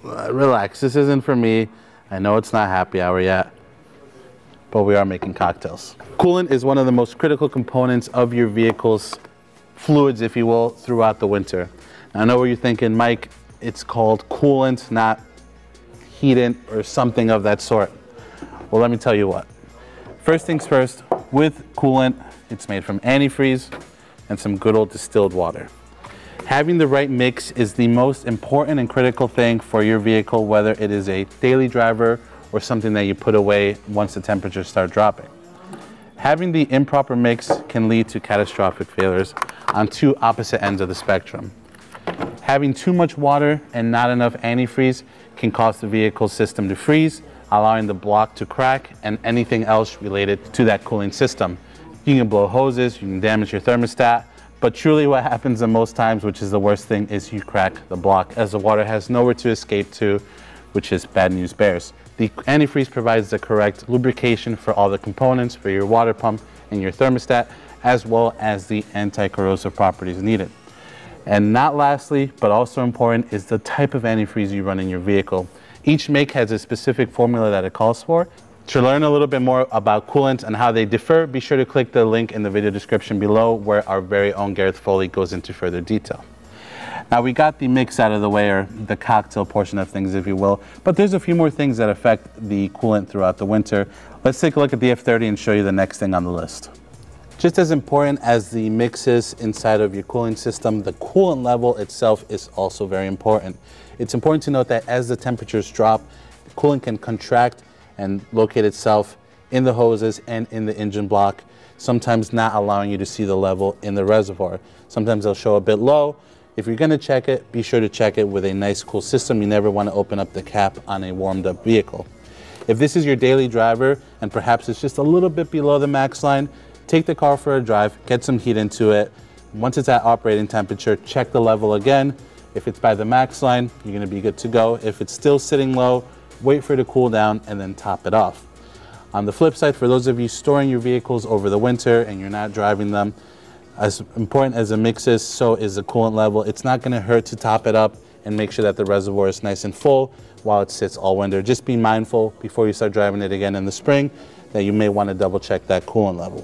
Relax, this isn't for me. I know it's not happy hour yet, but we are making cocktails. Coolant is one of the most critical components of your vehicle's fluids, if you will, throughout the winter. Now, I know what you're thinking, Mike, it's called coolant, not heatant or something of that sort. Well, let me tell you what. First things first, with coolant, it's made from antifreeze and some good old distilled water. Having the right mix is the most important and critical thing for your vehicle, whether it is a daily driver or something that you put away once the temperatures start dropping. Having the improper mix can lead to catastrophic failures on two opposite ends of the spectrum. Having too much water and not enough antifreeze can cause the vehicle system to freeze, allowing the block to crack and anything else related to that cooling system. You can blow hoses, you can damage your thermostat, but truly what happens the most times, which is the worst thing, is you crack the block as the water has nowhere to escape to, which is bad news bears. The antifreeze provides the correct lubrication for all the components for your water pump and your thermostat, as well as the anti-corrosive properties needed. And not lastly, but also important, is the type of antifreeze you run in your vehicle. Each make has a specific formula that it calls for. To learn a little bit more about coolants and how they differ, be sure to click the link in the video description below where our very own Gareth Foley goes into further detail. Now we got the mix out of the way, or the cocktail portion of things, if you will, but there's a few more things that affect the coolant throughout the winter. Let's take a look at the F30 and show you the next thing on the list. Just as important as the mixes inside of your cooling system, the coolant level itself is also very important. It's important to note that as the temperatures drop, the coolant can contract and locate itself in the hoses and in the engine block, sometimes not allowing you to see the level in the reservoir. Sometimes they'll show a bit low. If you're gonna check it, be sure to check it with a nice cool system. You never wanna open up the cap on a warmed up vehicle. If this is your daily driver and perhaps it's just a little bit below the max line, take the car for a drive, get some heat into it. Once it's at operating temperature, check the level again. If it's by the max line, you're gonna be good to go. If it's still sitting low, wait for it to cool down and then top it off. On the flip side, for those of you storing your vehicles over the winter and you're not driving them, as important as the mix is, so is the coolant level. It's not gonna hurt to top it up and make sure that the reservoir is nice and full while it sits all winter. Just be mindful before you start driving it again in the spring that you may wanna double check that coolant level.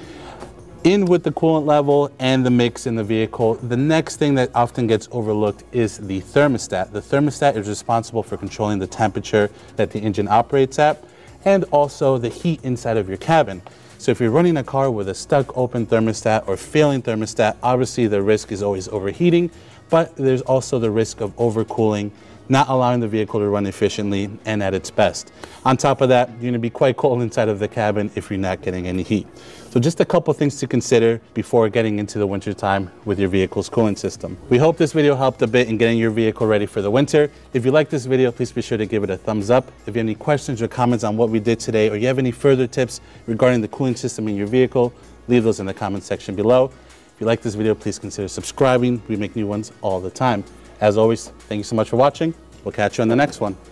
In with the coolant level and the mix in the vehicle, the next thing that often gets overlooked is the thermostat. The thermostat is responsible for controlling the temperature that the engine operates at and also the heat inside of your cabin. So if you're running a car with a stuck open thermostat or failing thermostat, obviously the risk is always overheating, but there's also the risk of overcooling, not allowing the vehicle to run efficiently and at its best. On top of that, you're gonna be quite cold inside of the cabin if you're not getting any heat. So just a couple things to consider before getting into the winter time with your vehicle's cooling system. We hope this video helped a bit in getting your vehicle ready for the winter. If you like this video, please be sure to give it a thumbs up. If you have any questions or comments on what we did today, or you have any further tips regarding the cooling system in your vehicle, leave those in the comment section below. If you like this video, please consider subscribing. We make new ones all the time. As always, thank you so much for watching. We'll catch you on the next one.